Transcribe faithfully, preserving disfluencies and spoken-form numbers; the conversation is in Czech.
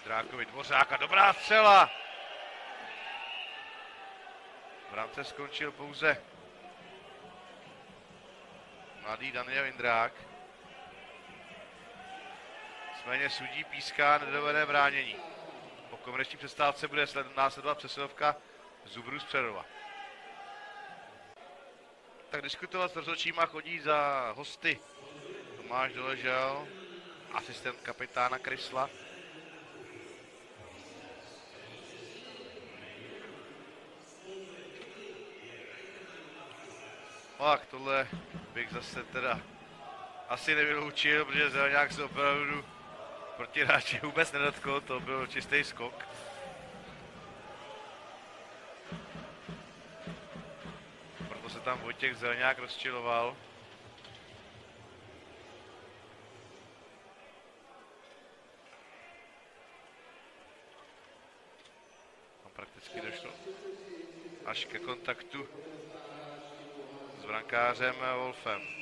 Vondrákovi Dvořák a dobrá střela. V brance skončil pouze mladý Daniel Jindrák. Nicméně sudí píská nedovedené bránění. Po komerční přestávce bude následovat přesilovka Zubrů z Přerova. Tak diskutovat s rozhodčíma chodí za hosty Tomáš Doležel, asistent kapitána Krysla. Tak tohle bych zase teda asi nevyloučil, protože Zelňák se opravdu proti hráči vůbec nedotkl, to byl čistý skok. Proto se tam Vojtěch Zelňák rozčiloval. Tam prakticky došlo až ke kontaktu s brankářem Wolfem.